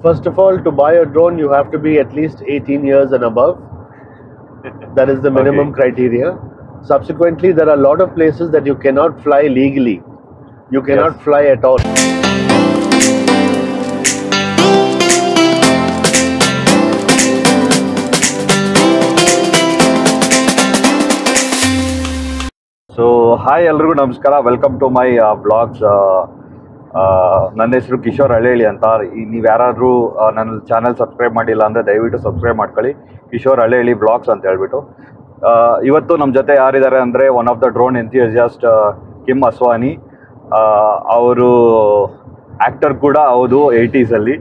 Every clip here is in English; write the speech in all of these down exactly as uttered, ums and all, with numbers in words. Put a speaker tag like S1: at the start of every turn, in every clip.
S1: First of all, to buy a drone, you have to be at least eighteen years and above. That is the minimum okay. criteria. Subsequently, there are a lot of places that you cannot fly legally. You cannot yes. fly at all.
S2: So, hi ಎಲ್ಲರಿಗೂ ನಮಸ್ಕಾರ. Welcome to my uh, vlogs. ನನ್ನ ಹೆಸರು ಕಿಶೋರ್ ಹಳ್ಳಿ ಅಂತ. ನೀವು ಯಾರಾದರೂ ನನ್ನ channel subscribe ಮಾಡಿಲ್ಲ ಅಂದರೆ ದಯವಿಟ್ಟು ಸಬ್ಸ್ಕ್ರೈಬ್ ಮಾಡ್ಕೊಳ್ಳಿ. ಕಿಶೋರ್ ಹಳ್ಳಿ ವ್ಲಾಗ್ಸ್ ಅಂತ ಹೇಳ್ಬಿಟ್ಟು. ಇವತ್ತು ನಮ್ಮ ಜೊತೆ ಯಾರಿದ್ದಾರೆ ಅಂದರೆ one of the drone enthusiast Kim Aswani. ಅವರು ಆ್ಯಕ್ಟರ್ ಕೂಡ ಹೌದು ಏಯ್ಟೀಸಲ್ಲಿ.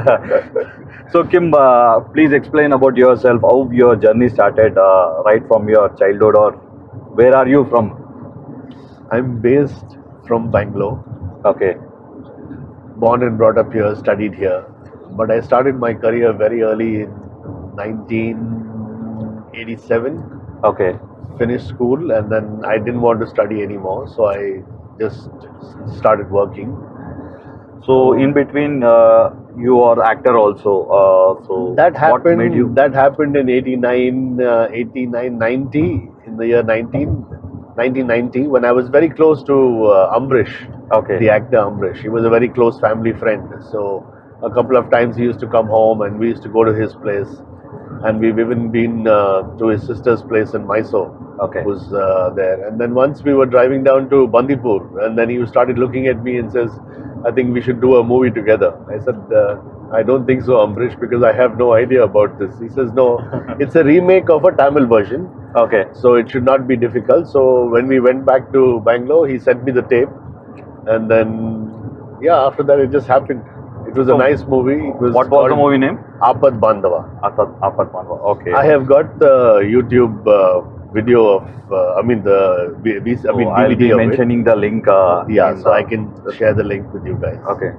S2: So Kim, please explain about yourself, how your journey started right from your childhood, or where are you from?
S1: I'm based from Bangalore.
S2: Okay.
S1: Born and brought up here, studied here. But I started my career very early in nineteen eighty-seven.
S2: Okay.
S1: Finished school and then I didn't want to study anymore, so I just started working.
S2: So in between, uh, you are actor also. Uh, so
S1: that happened.
S2: What made you?
S1: That happened in eighty-nine, uh, eighty-nine, ninety. In the year nineteen ninety, when I was very close to uh, Ambrish,
S2: okay.
S1: the actor Ambrish. He was a very close family friend. So a couple of times he used to come home and we used to go to his place. And we've even been uh, to his sister's place in Mysore,
S2: okay.
S1: who's uh, there. And then once we were driving down to Bandipur, and then he started looking at me and says, I think we should do a movie together. I said, uh, I don't think so, Ambrish, because I have no idea about this. He says, no, it's a remake of a Tamil version.
S2: Okay.
S1: So it should not be difficult. So when we went back to Bangalore, he sent me the tape. And then, yeah, after that it just happened. It was a so nice movie. It was
S2: what was the movie name?
S1: Apad Bandhava.
S2: Apad, Apad Bandhava, okay.
S1: I have got the YouTube uh, video of, uh, I mean the, I
S2: so
S1: mean
S2: I'll
S1: D V D
S2: be
S1: of
S2: mentioning
S1: it.
S2: the link. Uh,
S1: yeah, so I can share the link with you guys.
S2: Okay.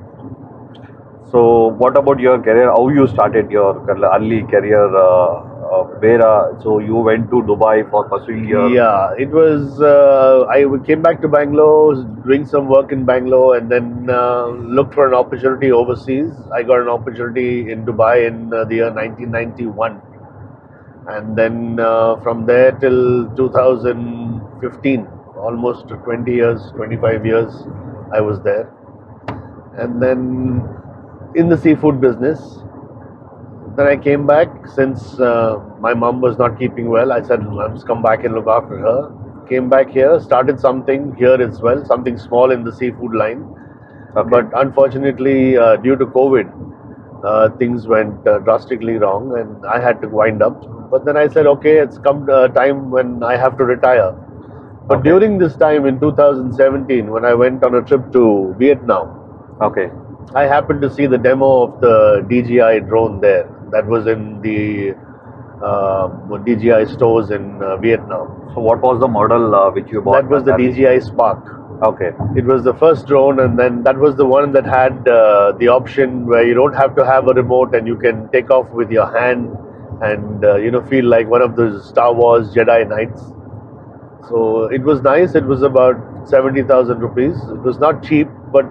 S2: So what about your career? How you started your early career? Uh, uh, where? Uh, so you went to Dubai for pursuing your.
S1: Yeah, it was. Uh, I came back to Bangalore, doing some work in Bangalore, and then uh, looked for an opportunity overseas. I got an opportunity in Dubai in uh, the year nineteen ninety-one, and then uh, from there till two thousand fifteen, almost twenty years, twenty-five years, I was there, and then in the seafood business. Then I came back since uh, my mom was not keeping well. I said, I must come back and look after her. Came back here, started something here as well, something small in the seafood line. Okay. But unfortunately, uh, due to COVID, uh, things went uh, drastically wrong and I had to wind up. But then I said, okay, it's come a time when I have to retire. But okay. during this time in two thousand seventeen, when I went on a trip to Vietnam,
S2: okay,
S1: I happened to see the demo of the D J I drone there. That was in the uh, D J I stores in uh, Vietnam.
S2: So what was the model uh, which you bought?
S1: That was the D J I Spark.
S2: Okay.
S1: It was the first drone, and then that was the one that had uh, the option where you don't have to have a remote and you can take off with your hand and uh, you know feel like one of those Star Wars Jedi Knights. So it was nice. It was about seventy thousand rupees. It was not cheap, but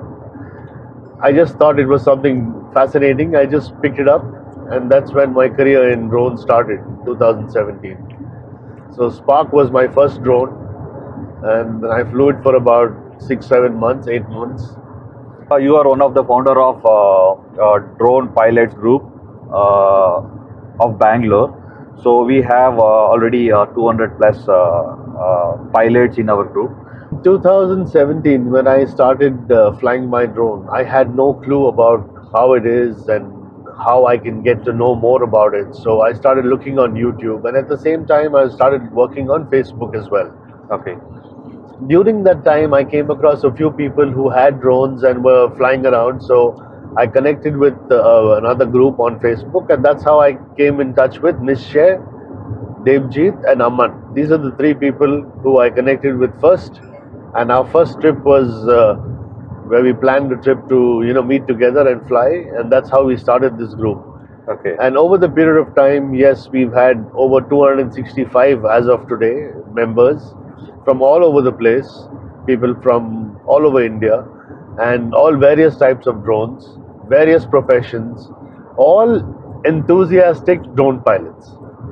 S1: I just thought it was something fascinating. I just picked it up. And that's when my career in drone started, two thousand seventeen. So Spark was my first drone, and I flew it for about six, seven months, eight months.
S2: Uh, you are one of the founder of uh, uh, Drone Pilots Group uh, of Bangalore. So we have uh, already uh, two hundred plus uh, uh, pilots in our group.
S1: two thousand seventeen, when I started uh, flying my drone, I had no clue about how it is and how I can get to know more about it. So I started looking on YouTube, and at the same time I started working on Facebook as well.
S2: Okay.
S1: During that time I came across a few people who had drones and were flying around, so I connected with uh, another group on Facebook, and that's how I came in touch with Nishchay, Devjit and Aman. These are the three people who I connected with first, and our first trip was uh, where we planned a trip to, you know, meet together and fly, and that's how we started this group.
S2: Okay.
S1: And over the period of time, yes, we've had over two hundred sixty-five as of today members from all over the place, people from all over India, and all various types of drones, various professions, all enthusiastic drone pilots.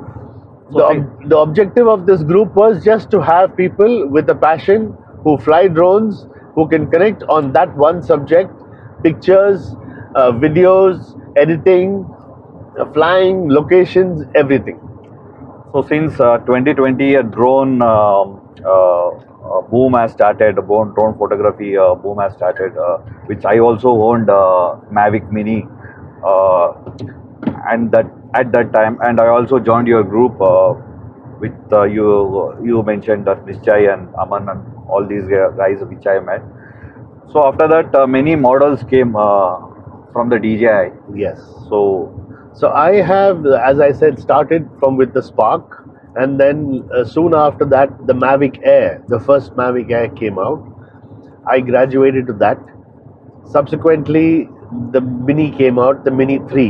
S2: So
S1: The,
S2: see-
S1: ob- the objective of this group was just to have people with a passion who fly drones, who can connect on that one subject, pictures, uh, videos, editing, uh, flying, locations, everything.
S2: So since uh, twenty twenty, a drone um, uh, uh, boom has started. A drone drone photography uh, boom has started, uh, which I also owned uh, Mavic Mini, uh, and that at that time, and I also joined your group uh, with uh, you. You mentioned that Nishchay and Aman and all these guys which I met. So after that, uh, many models came uh, from the D J I.
S1: Yes.
S2: So
S1: So I have, as I said, started from with the Spark, and then uh, soon after that, the Mavic Air, the first Mavic Air came out. I graduated to that. Subsequently, the Mini came out, the Mini three.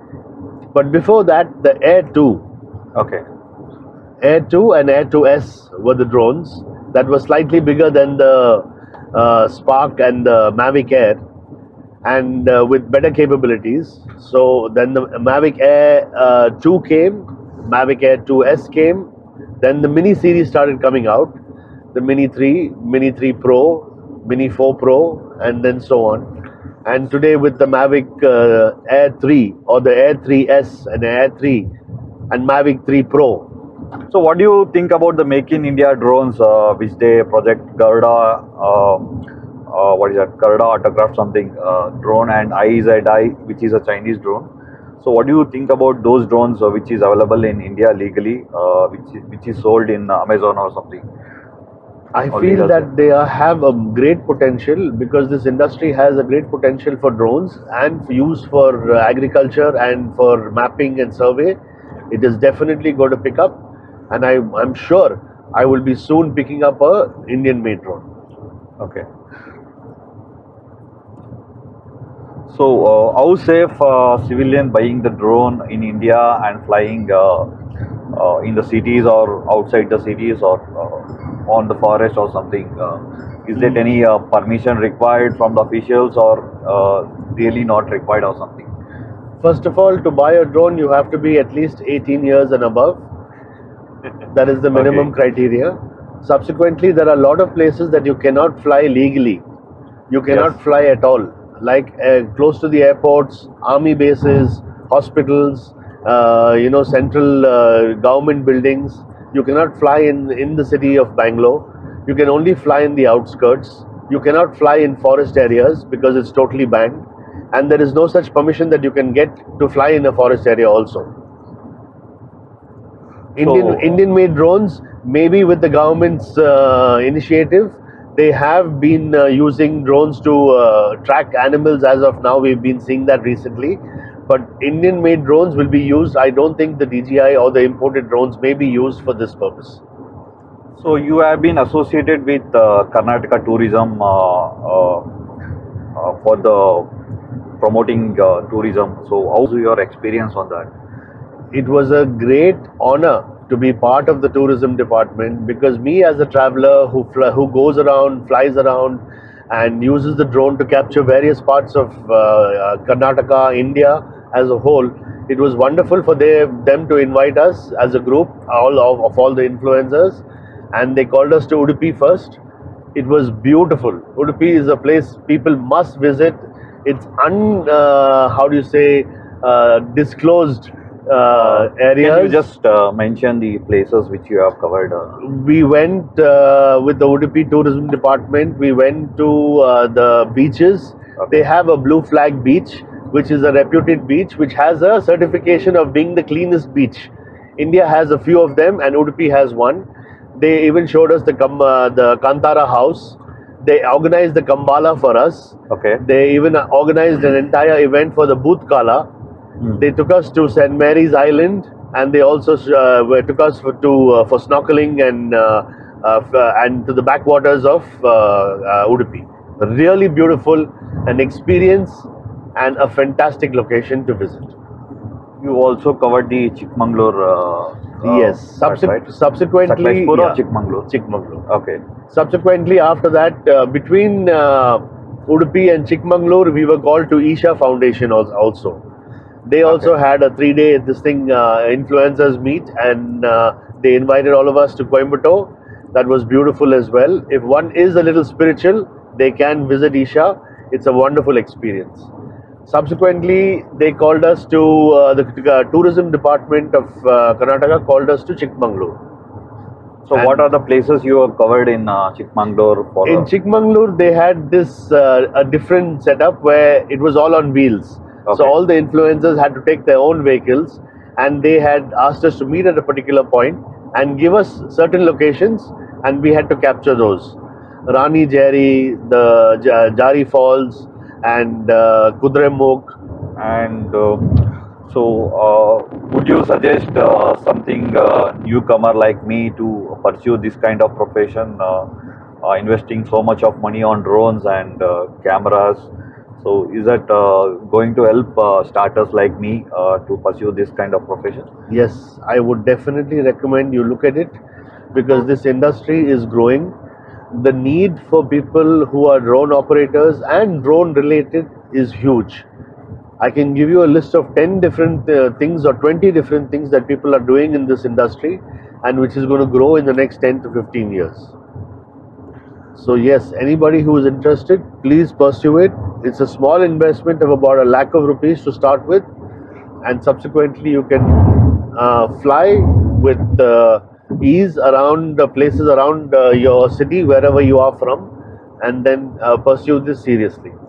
S1: But before that, the Air two.
S2: okay.
S1: Air two and Air two S were the drones that were slightly bigger than the uh, Spark and the Mavic Air, and uh, with better capabilities. So then the Mavic Air uh, two came, Mavic Air two S came, then the Mini series started coming out, the Mini three, Mini three Pro, Mini four Pro, and then so on. And today with the Mavic uh, Air three or the Air three S and Air three and Mavic three Pro.
S2: So what do you think about the Make in India drones, uh, which they project Garuda, uh, uh, what is that, Garuda Autocraft something, uh, drone, and I Z I, which is a Chinese drone. So what do you think about those drones uh, which is available in India legally, uh, which, is, which is sold in Amazon or something?
S1: I
S2: Or
S1: feel
S2: legal
S1: that
S2: thing?
S1: they are, have a great potential, because this industry has a great potential for drones and for use for uh, agriculture and for mapping and survey. It is definitely going to pick up, and I, I'm sure I will be soon picking up a Indian-made drone.
S2: Okay. So uh, how safe uh, civilian buying the drone in India and flying uh, uh, in the cities or outside the cities or uh, on the forest or something? Uh, is there any uh, permission required from the officials, or uh, really not required or something?
S1: First of all, to buy a drone, you have to be at least eighteen years and above. That is the minimum
S2: Okay.
S1: criteria. Subsequently, there are a lot of places that you cannot fly legally. You cannot
S2: Yes.
S1: fly at all. Like uh, close to the airports, army bases, hospitals, uh, you know, central uh, government buildings. You cannot fly in, in the city of Bangalore. You can only fly in the outskirts. You cannot fly in forest areas because it's totally banned. And there is no such permission that you can get to fly in a forest area also. Indian
S2: So-
S1: Indian made drones, maybe with the government's uh, initiative, they have been uh, using drones to uh, track animals. As of now, we've been seeing that recently. But Indian made drones will be used. I don't think the D J I or the imported drones may be used for this purpose.
S2: So you have been associated with uh, Karnataka tourism uh, uh, uh, for the promoting uh, tourism. So how's your experience on that?
S1: It was a great honor to be part of the tourism department, because me as a traveler who fl who goes around, flies around and uses the drone to capture various parts of uh, uh, Karnataka, India as a whole, it was wonderful for they, them to invite us as a group, all of, of all the influencers, and they called us to Udupi first. It was beautiful. Udupi is a place people must visit. It's un, uh, how do you say, uh, disclosed uh, areas.
S2: Can you just uh, mention the places which you have covered? Uh,
S1: We went uh, with the Udupi tourism department. We went to uh, the beaches.
S2: Okay.
S1: They have a blue flag beach, which is a reputed beach, which has a certification of being the cleanest beach. India has a few of them, and Udupi has one. They even showed us the Kam uh, the Kantara house. They organized the Kambala for us.
S2: okay.
S1: They even organized an entire event for the Booth Kala.
S2: Hmm.
S1: They took us to Saint Mary's Island, and they also uh, were- took us for, to uh, for snorkeling and uh, uh, f- uh, and to the backwaters of uh, uh, Udupi. Really beautiful, an experience and a fantastic location to visit.
S2: You also covered the Chikmagalur. Uh, uh,
S1: Yes.
S2: part,
S1: Subse-
S2: right?
S1: Subsequently,
S2: Sakleshpur or
S1: yeah,
S2: Chikmagalur?
S1: Chikmagalur.
S2: Okay.
S1: Subsequently, after that, uh, between uh, Udupi and Chikmagalur, we were called to Isha Foundation als- also. They also
S2: Okay.
S1: had a three-day this thing uh, influencers meet, and uh, they invited all of us to Coimbatore. That was beautiful as well. If one is a little spiritual, they can visit Isha. It's a wonderful experience. Subsequently, they called us to uh, the uh, tourism department of uh, Karnataka called us to Chikmagalur.
S2: So
S1: And
S2: what are the places you have covered in uh, Chikmagalur? For,
S1: in Chikmagalur, they had this uh, a different setup where it was all on wheels.
S2: Okay.
S1: So all the influencers had to take their own vehicles, and they had asked us to meet at a particular point and give us certain locations, and we had to capture those. Rani Jerry, the J- Jari Falls, and uh, Kudremukh.
S2: and uh, so uh, would you suggest uh, something uh, newcomer like me to pursue this kind of profession, uh, uh, investing so much of money on drones and uh, cameras? So is that uh, going to help uh, starters like me uh, to pursue this kind of profession?
S1: Yes, I would definitely recommend you look at it, because this industry is growing. The need for people who are drone operators and drone related is huge. I can give you a list of ten different uh, things or twenty different things that people are doing in this industry, and which is going to grow in the next ten to fifteen years. So yes, anybody who is interested, please pursue it. It's a small investment of about a lakh of rupees to start with, and subsequently you can uh, fly with uh, ease around the places around uh, your city, wherever you are from, and then uh, pursue this seriously.